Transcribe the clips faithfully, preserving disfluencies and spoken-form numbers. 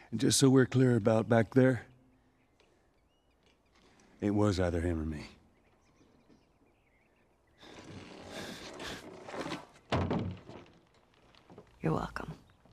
And just so we're clear about back there, it was either him or me. You're welcome.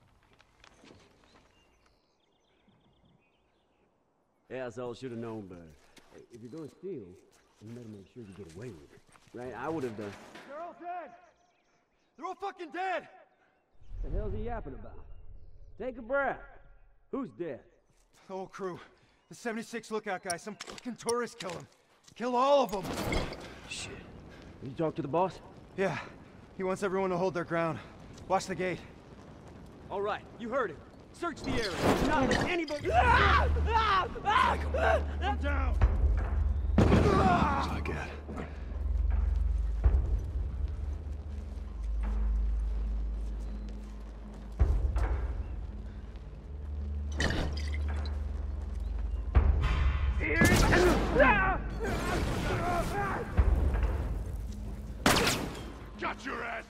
Yeah, I all should have known better. Hey, if you're gonna steal, you better make sure you get away with it. Right? I would have done. They're all dead! They're all fucking dead! What the hell's he yapping about? Take a breath. Who's dead? The whole crew. The seventy-six lookout guy. Some fucking tourist killed him. Kill all of them. Shit. Did you talk to the boss? Yeah. He wants everyone to hold their ground. Watch the gate. All right, you heard him. Search the area. Not let anybody. Ah! Ah! Ah! I'm down. Looks like it. Got your ass!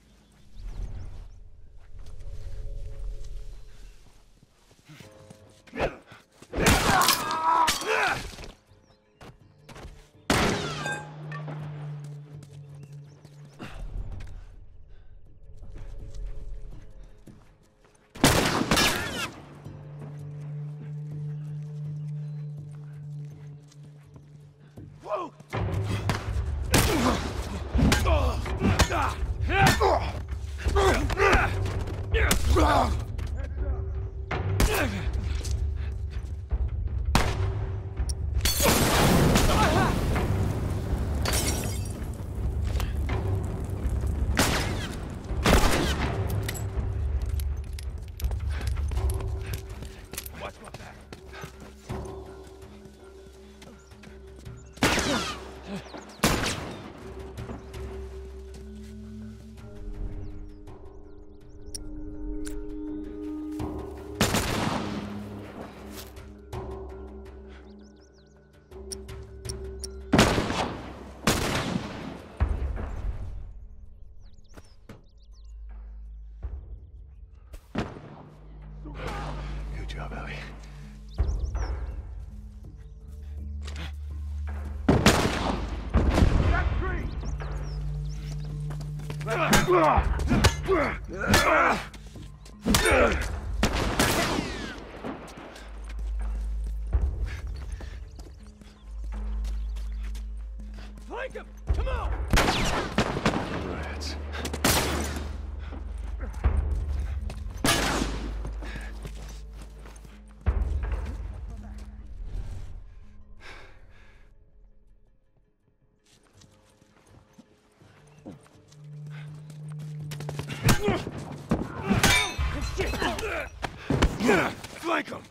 Whoa! Watch my back. Good job, Ellie. Flank him! Come on! Rats. Flank him!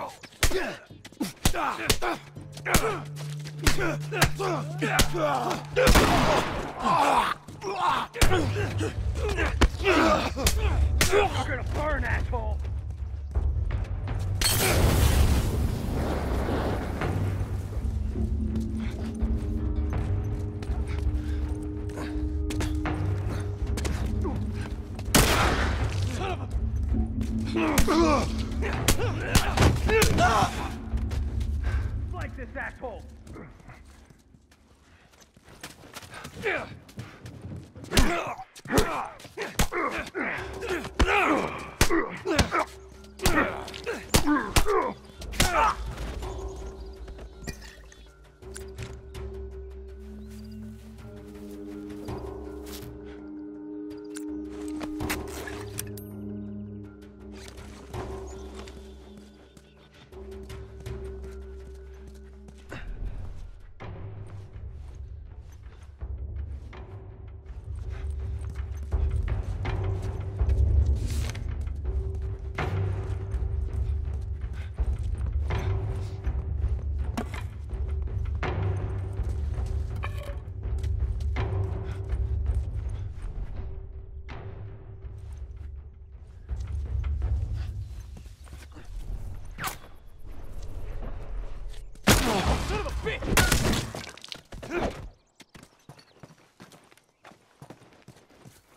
You're gonna burn, asshole! Flank this asshole!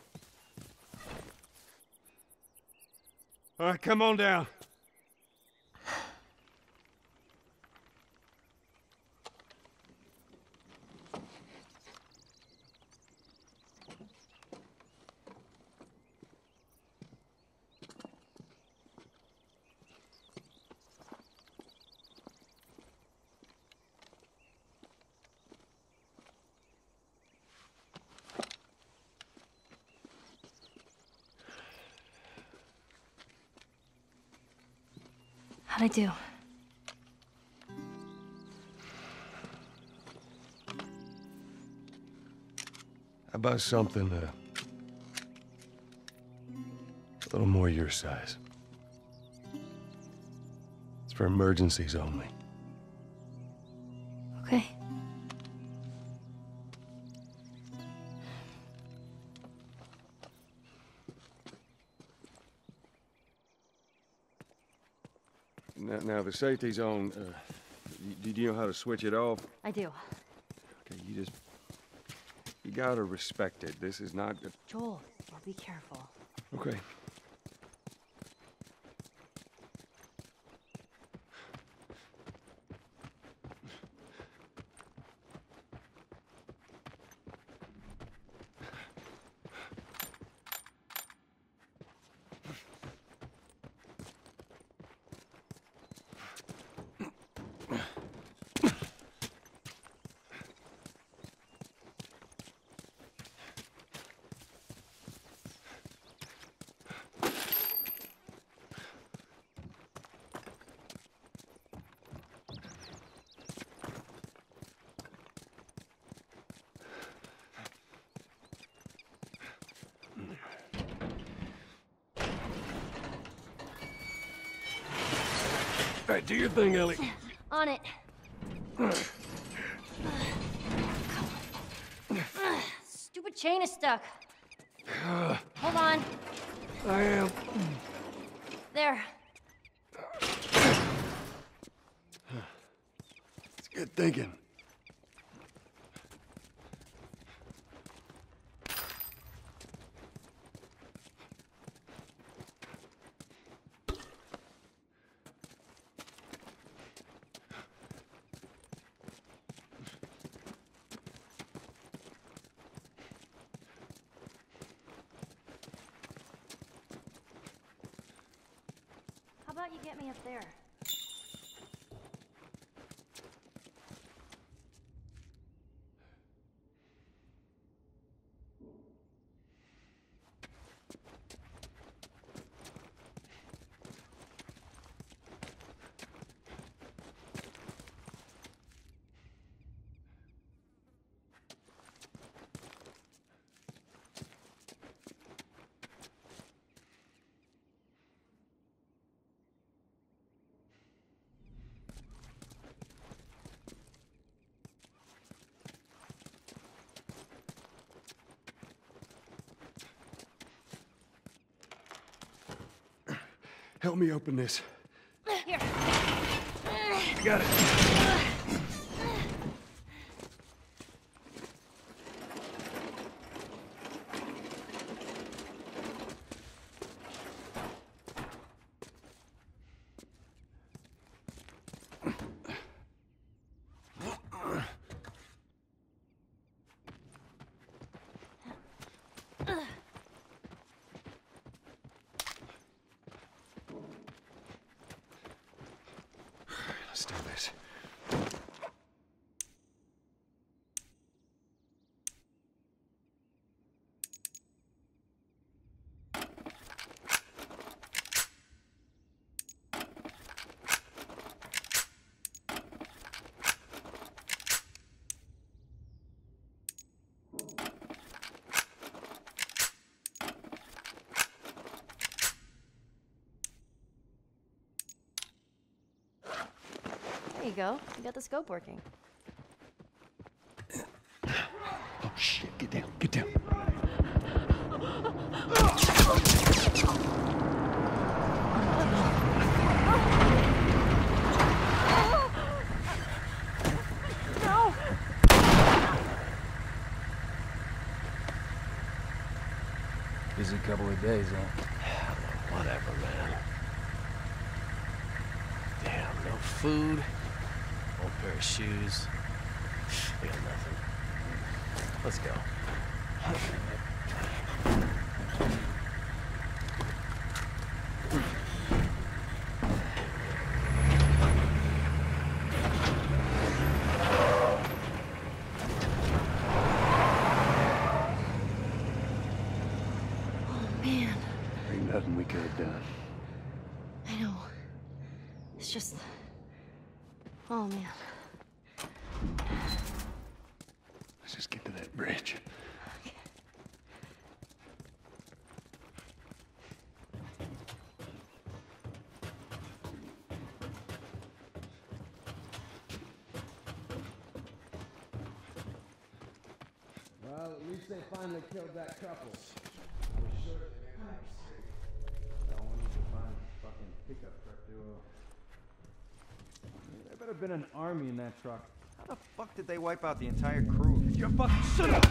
All right, come on down. How'd I do? How about something uh, a little more your size? It's for emergencies only. Okay. Now, now the safety's on. Uh, do you know how to switch it off? I do. Okay, you just... You gotta respect it. This is not... A... Joel, I'll be careful. Okay. All right, do your thing, Ellie. On it. Stupid chain is stuck. Hold on. I am. There. It's good thinking. How about you get me up there? Help me open this. Here. Got it. Let's do this. There you go. You got the scope working. Oh shit, get down, get down. No! Busy couple of days, huh? Whatever, man. Damn, no food, old pair of shoes. We got nothing. Let's go. Oh, man. Ain't nothing we could have done. I know. It's just... Oh, man. Let's just get to that bridge. Well, at least they finally killed that couple. I was sure they made a mistake. I wanted to find a fucking pickup truck duo. There better have been an army in that truck. How the fuck did they wipe out the entire crew? You fucking shut up!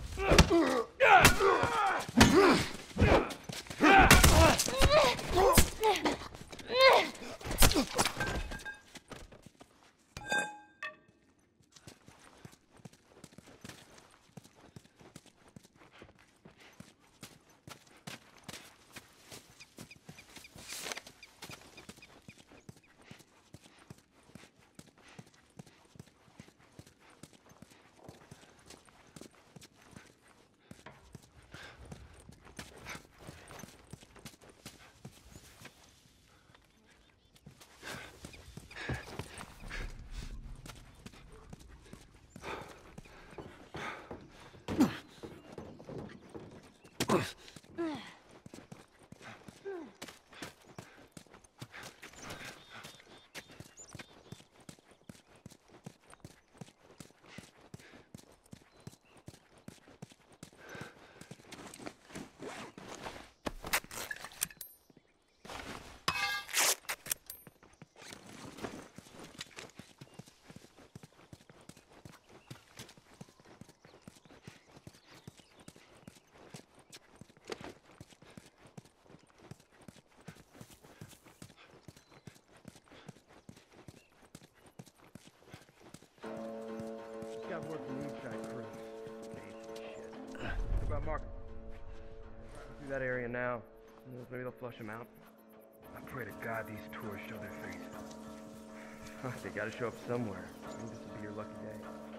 Got work from the inside crew. Shit. What about Mark? Through that area now. Maybe they'll flush him out. I pray to God these tours show their face. They gotta show up somewhere. Maybe this will be your lucky day.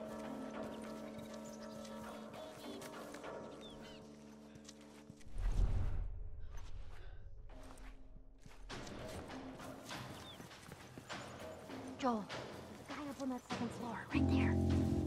Joel, there's a guy up on that second floor, right there.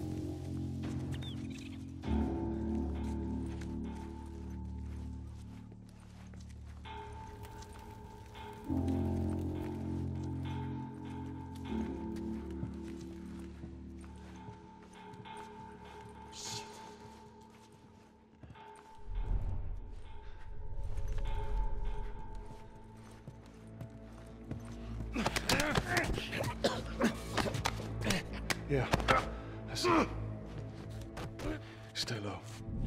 Yeah, that's it. Stay low.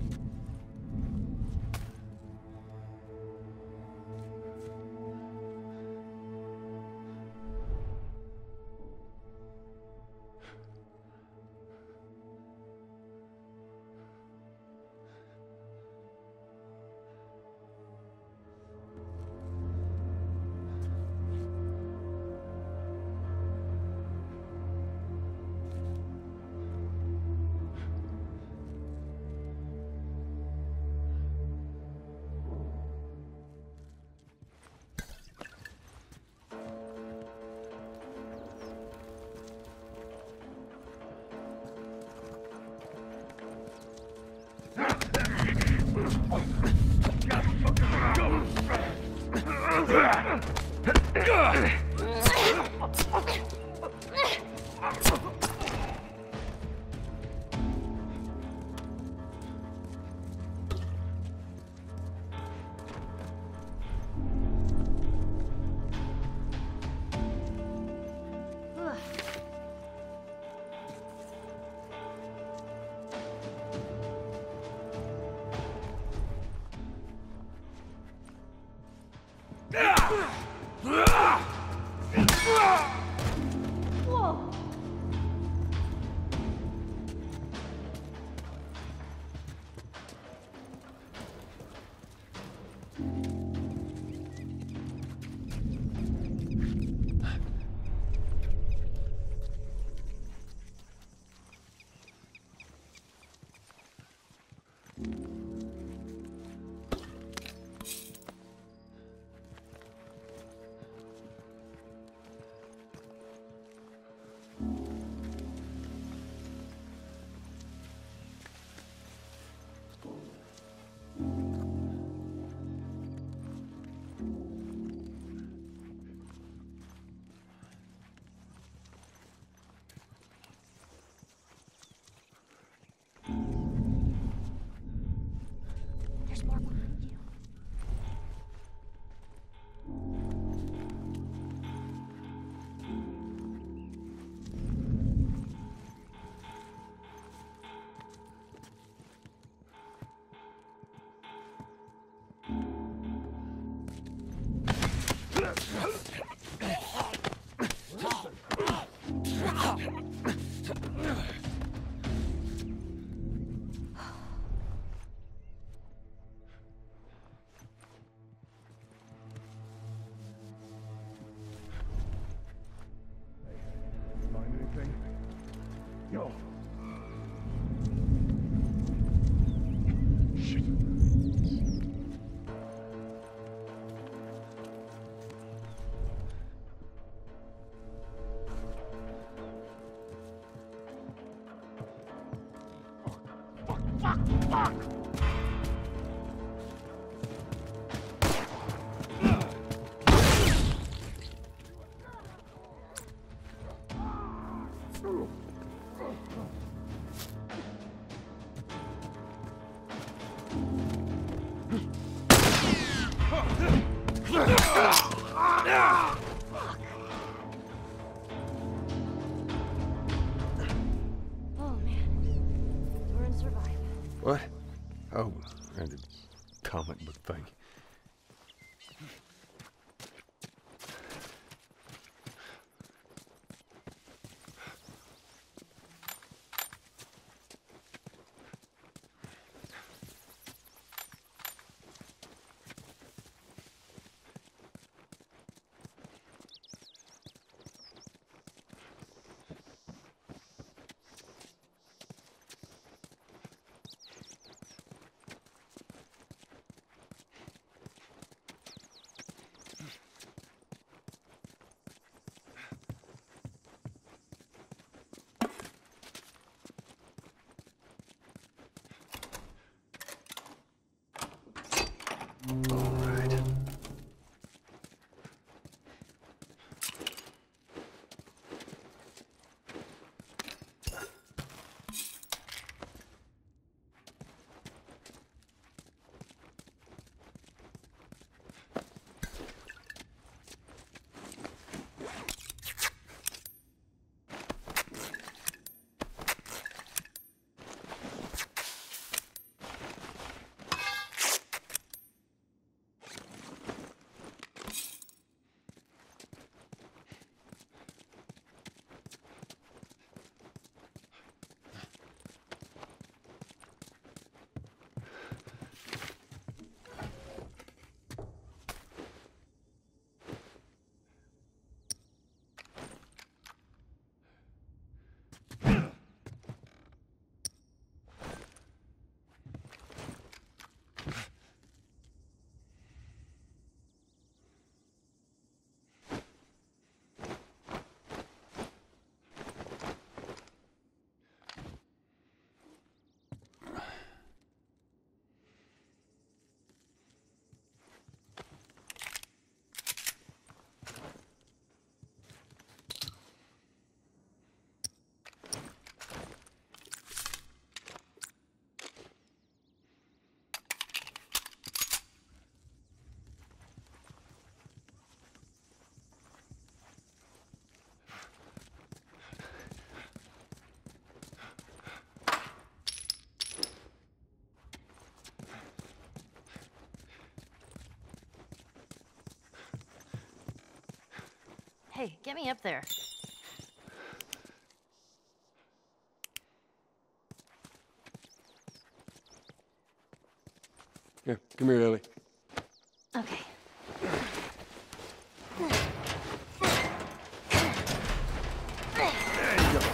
Whoa! Oh man. We're in survive. What? Oh, and a comic book thing. All right. Hey, get me up there. Here, come here, Ellie. Okay. There you go.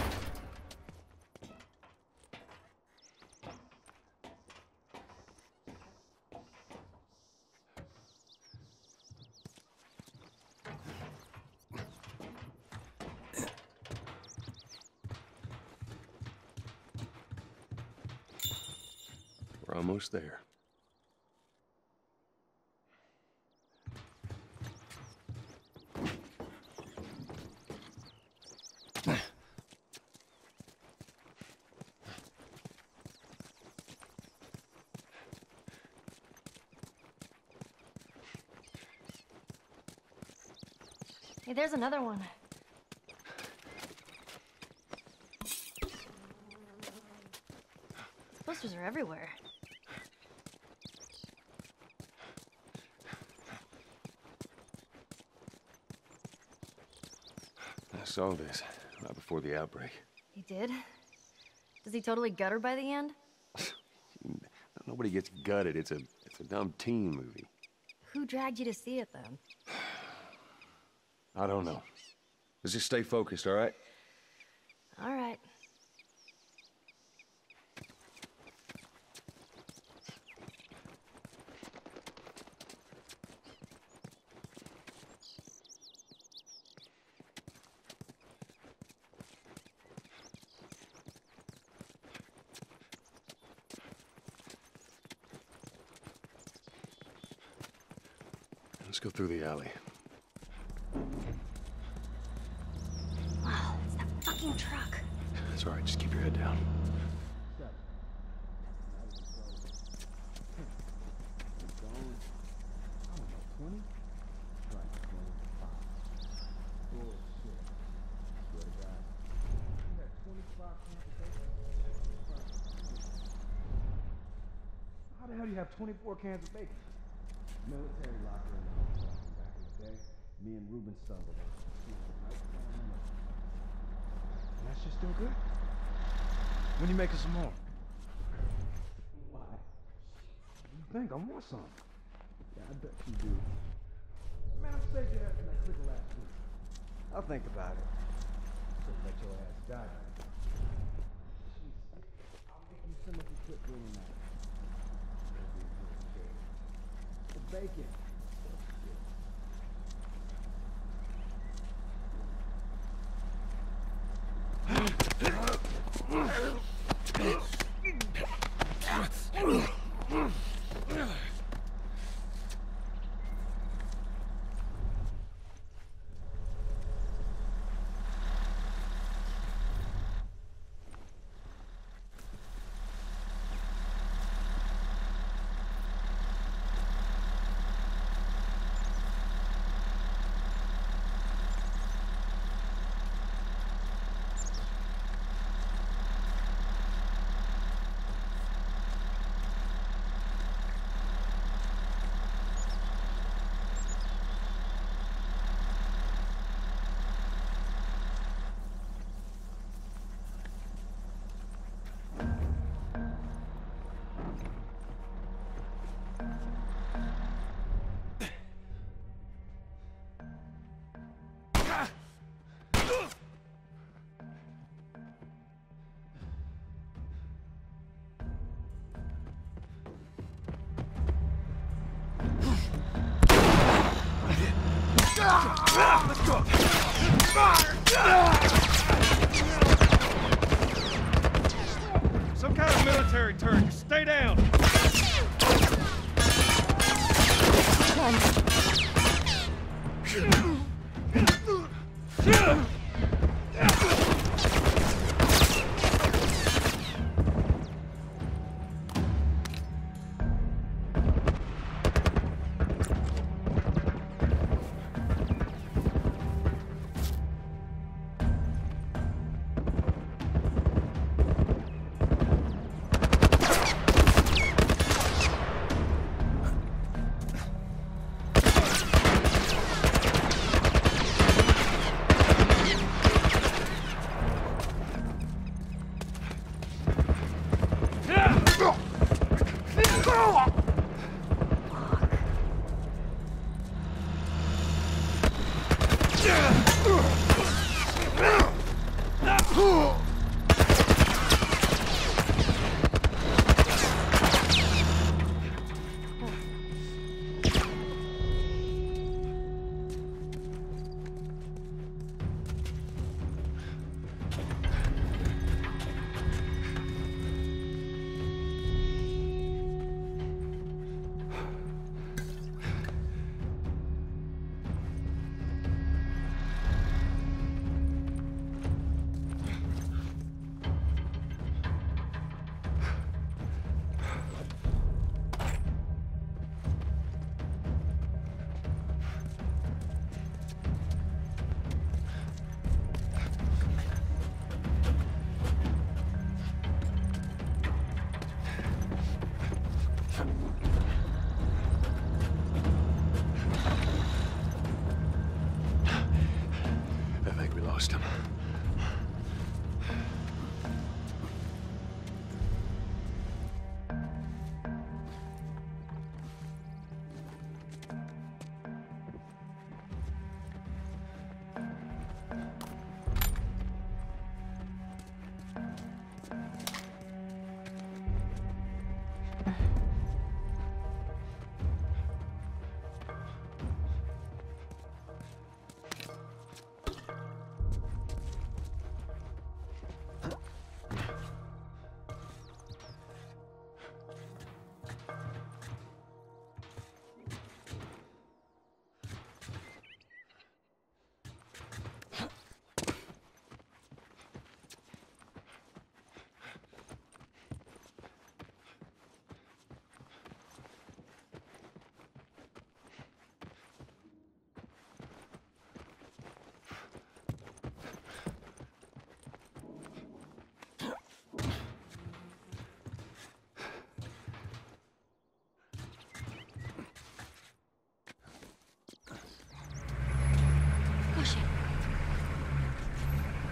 We're almost there. Hey, there's another one. Posters are everywhere. I saw this right before the outbreak. He did? Does he totally gut her by the end? Nobody gets gutted. It's a it's a dumb teen movie. Who dragged you to see it then? I don't know. Let's just stay focused, all right? All right. Let's go through the alley. Wow, it's that fucking truck. It's all right. Just keep your head down. How the hell do you have twenty-four cans of bacon? Military locker in the hotel from back in the day. Me and Ruben stumbled on it. And that shit still good? When you making some more? Why? You think I want some? Yeah, I bet you do. Man, I'm saved your ass from that clicker last week. I'll think about it. So let your ass die. Jeez, I'll make you some if you quit doing that. The bacon. Let's go! Some kind of military turret. Just stay down.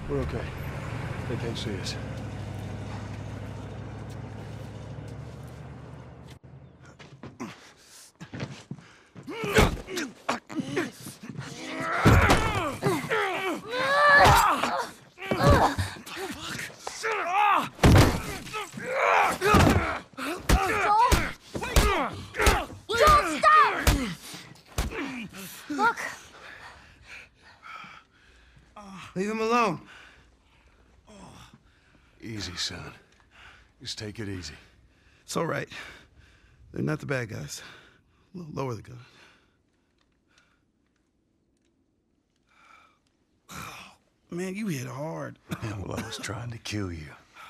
We're okay. They can't see us. Look! Leave him alone. Easy, son. Just take it easy. It's all right. They're not the bad guys. L- Lower the gun. Man, you hit hard. Yeah, well, I was trying to kill you.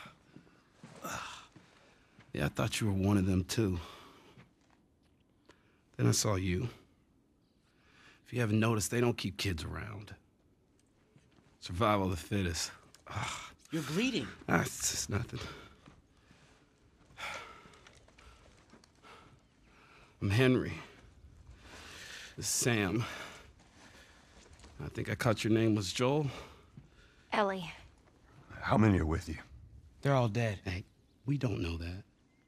Yeah, I thought you were one of them, too. Then I saw you. If you haven't noticed, they don't keep kids around. Survival of the fittest. You're bleeding. Ah, it's just nothing. I'm Henry. This is Sam. I think I caught your name was Joel. Ellie. How many are with you? They're all dead. Hey, we don't know that.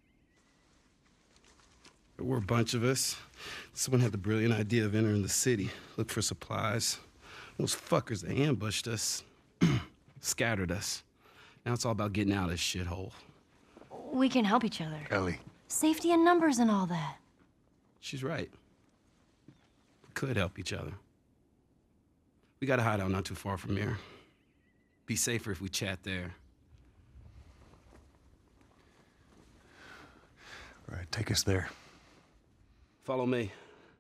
There were a bunch of us. Someone had the brilliant idea of entering the city, look for supplies. Those fuckers, they ambushed us, scattered us. Now it's all about getting out of this shithole. We can help each other. Ellie. Safety in numbers and all that. She's right. We could help each other. We got a hideout not too far from here. Be safer if we chat there. All right, take us there. Follow me.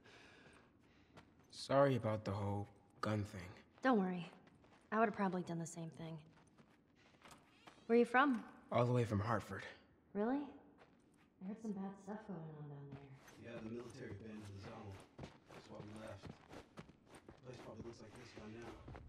Sorry about the whole gun thing. Don't worry. I would have probably done the same thing. Where are you from? All the way from Hartford. Really? I heard some bad stuff going on down there. Yeah, the military abandoned the zone. That's why we left. The place probably looks like this by now.